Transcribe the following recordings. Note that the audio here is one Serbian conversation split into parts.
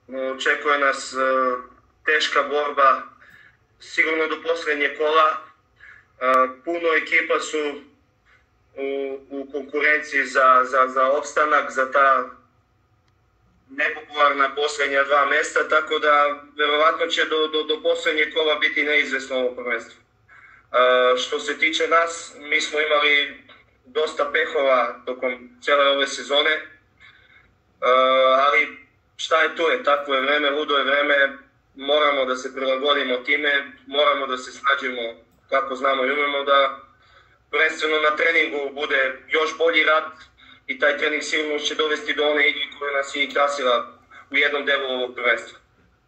Očekuje nas teška borba, sigurno do posljednje kola. Puno ekipa su u konkurenciji za opstanak, za ta nepopularna posljednja dva mjesta, tako da vjerovatno će do posljednje kola biti neizvjesno ovo prvenstvo. Što se tiče nas, mi smo imali dosta pehova tokom cijele ove sezone, ali šta je tu je, takvo je vreme, ludo je vreme, moramo da se prilagodimo time, moramo da se snađemo kako znamo i umemo, da prvenstveno na treningu bude još bolji rad i taj trening sigurno će dovesti do one igre koja nas je i krasila u jednom delu ovog prvenstva.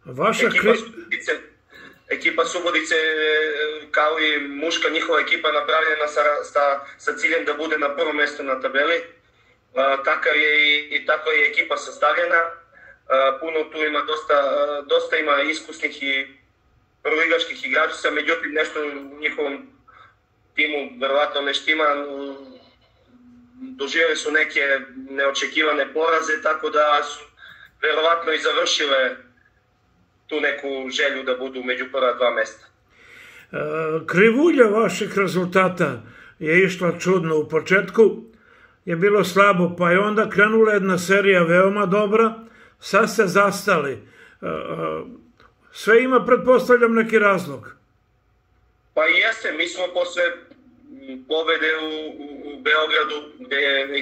Ekipa Subotice, kao i muška njihova ekipa, napravljena sa ciljem da bude na prvom mjestu na tabeli. Tako je ekipa sastavljena. Puno tu ima, dosta ima iskusnih i prvoligaških igračica, međutim nešto u njihovom timu verovatno ne štima. Doživjeli su neke neočekivane poraze, tako da su verovatno i završile tu neku želju da budu među prva dva mjesta. Krivulja vaših rezultata je išla čudno. U početku je bilo slabo, pa je onda krenula jedna serija veoma dobra, sad ste zastali. Sve ima, pretpostavljam, neki razlog. Pa i jeste, mi smo posle pobede u Beogradu, gdje je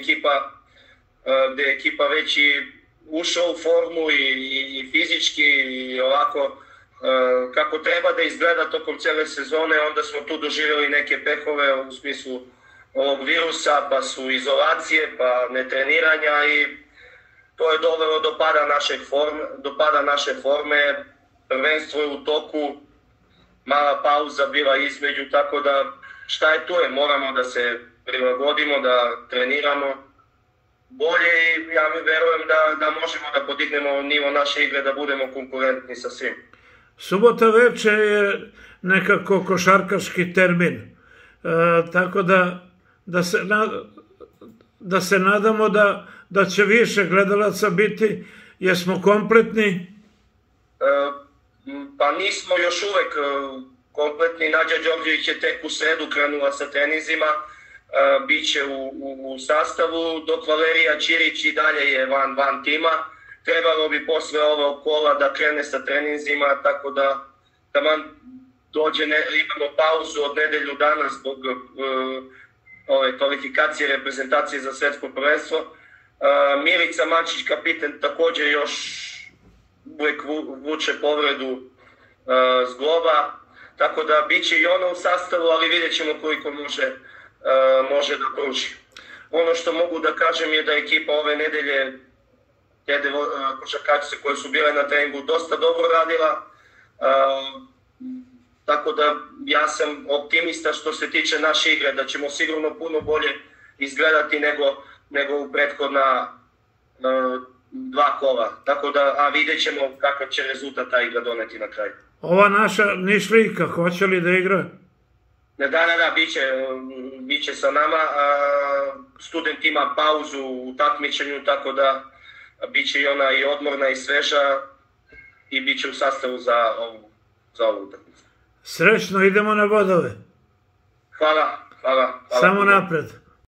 ekipa već i ušao u formu i fizički i ovako kako treba da izgleda tokom cijele sezone, onda smo tu doživjeli neke pehove u smislu ovog virusa, pa su izolacije, pa netreniranja i to je dovelo do pada naše forme. Prvenstvo je u toku, mala pauza bila između, tako da šta je tu je, moramo da se prilagodimo, da treniramo bolje i ja mi verujem da možemo da podignemo nivo naše igre, da budemo konkurentni sa svim. Subota veče je nekako košarkaški termin, tako da se nadamo da će više gledalaca biti. Jesmo kompletni? Pa nismo još uvek kompletni. Nađa Đorđević je tek u sredu krenula sa treninzima, biće u sastavu, dok Valerija Ćirić i dalje je van tima. Trebalo bi posle ovog kola da krene sa treninzima, tako da taman dođe, imamo pauzu od nedelju dana zbog ove kvalifikacije reprezentacije za svetsko prvenstvo. Milica Mančić, kapiten, također još uvijek vuče povredu zgloba, tako da bit će i ona u sastavu, ali vidjet ćemo koliko može da pruži. Ono što mogu da kažem je da ekipa ove nedelje, košarkašice koje su bile na treningu, dosta dobro radila, tako da ja sam optimista što se tiče naše igre, da ćemo sigurno puno bolje izgledati nego u prethodna dva kola. Tako da, a vidjet ćemo kakav će rezultat ta igra doneti na kraju. Ova naša Nišlijka, hoće li da igra? Da, bit će sa nama. Student ima pauzu u takmičenju, tako da bit će i ona i odmorna i sveža i bit će u sastavu za ovu utakmicu. Srećno, idemo na bodove. Hvala. Samo napred.